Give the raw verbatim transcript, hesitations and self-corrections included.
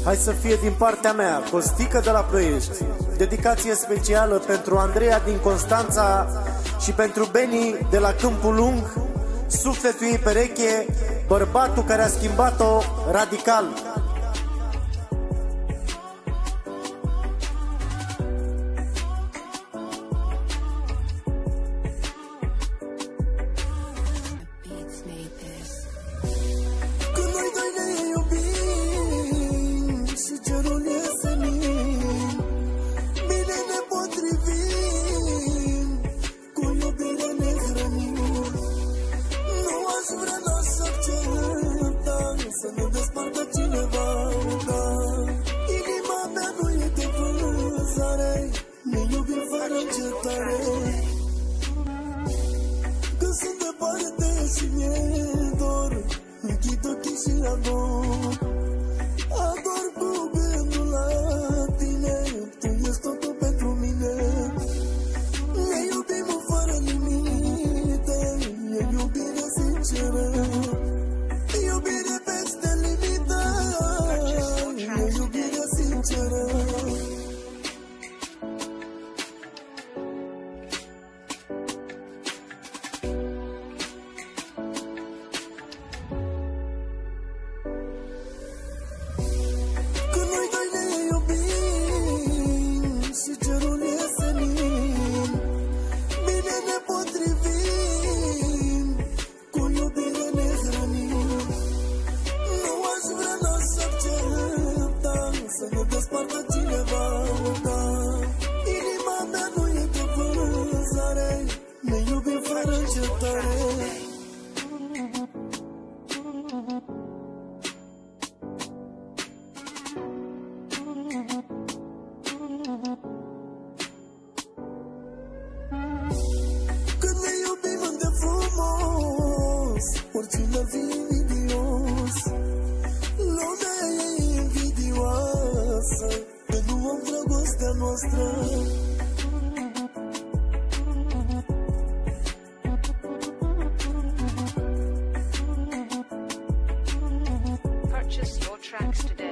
Hai să fie din partea mea, Costica de la Ploiești. Dedicație specială pentru Andreea din Constanța și pentru Beni de la Câmpul Lung. Sufletul ei pereche, bărbatul care a schimbat-o radical. Să nu despartă cineva, da. Inima mea nu e de vânzare, ne iubim fără încetare. Când sunt departe și mi-e dor, închid ochii și ador. Ador cu gândul la tine, tu ești totul pentru mine. Ne iubim fără limite, e iubire sinceră. Iubire peste limită, e iubire sinceră. Când noi doi ne iubim și cerul e senin, bine ne potrivim, cu iubire ne hrănim. Să nu despartă cineva, da. Inima mea nu e de vânzare, ne iubim fără încetare. Când ne iubim de frumos, oricine ar fi invidios. Lumea e invidioasă, că nu am dragostea noastră. Purchase your tracks today.